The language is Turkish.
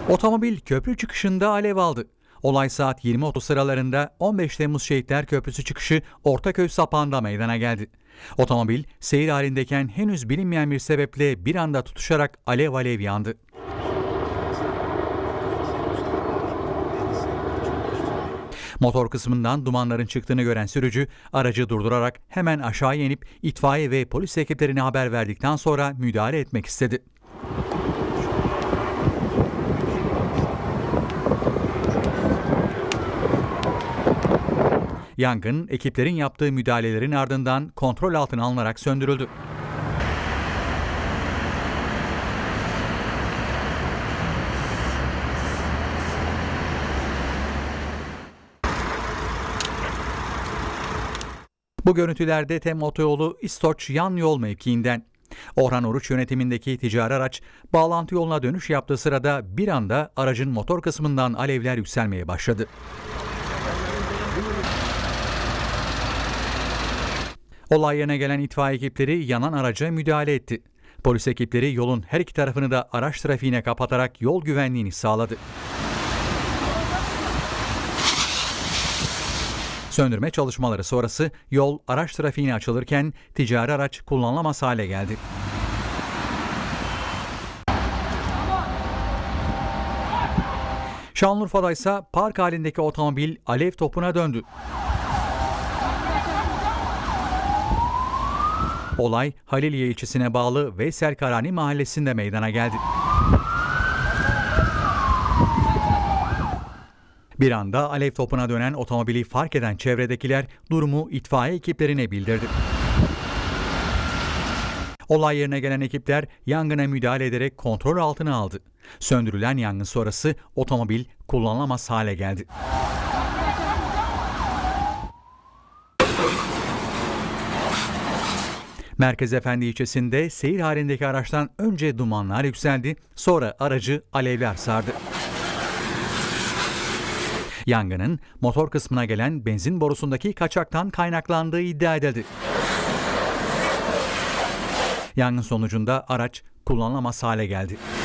Otomobil köprü çıkışında alev aldı. Olay saat 20.30 sıralarında 15 Temmuz Şehitler Köprüsü çıkışı Ortaköy sapağında meydana geldi. Otomobil seyir halindeyken henüz bilinmeyen bir sebeple bir anda tutuşarak alev alev yandı. Motor kısmından dumanların çıktığını gören sürücü aracı durdurarak hemen aşağı inip itfaiye ve polis ekiplerine haber verdikten sonra müdahale etmek istedi. Yangın ekiplerin yaptığı müdahalelerin ardından kontrol altına alınarak söndürüldü. Bu görüntülerde TEM Otoyolu İstoç yan yol mevkiinden. Orhan Oruç yönetimindeki ticari araç bağlantı yoluna dönüş yaptığı sırada bir anda aracın motor kısmından alevler yükselmeye başladı. Olay yerine gelen itfaiye ekipleri yanan araca müdahale etti. Polis ekipleri yolun her iki tarafını da araç trafiğine kapatarak yol güvenliğini sağladı. Söndürme çalışmaları sonrası yol araç trafiğine açılırken ticari araç kullanılamaz hale geldi. Şanlıurfa'da ise park halindeki otomobil alev topuna döndü. Olay Haliliye ilçesine bağlı Veysel Karani mahallesinde meydana geldi. Bir anda alev topuna dönen otomobili fark eden çevredekiler durumu itfaiye ekiplerine bildirdi. Olay yerine gelen ekipler yangına müdahale ederek kontrol altına aldı. Söndürülen yangın sonrası otomobil kullanılamaz hale geldi. Merkezefendi ilçesinde seyir halindeki araçtan önce dumanlar yükseldi, sonra aracı alevler sardı. Yangının motor kısmına gelen benzin borusundaki kaçaktan kaynaklandığı iddia edildi. Yangın sonucunda araç kullanılamaz hale geldi.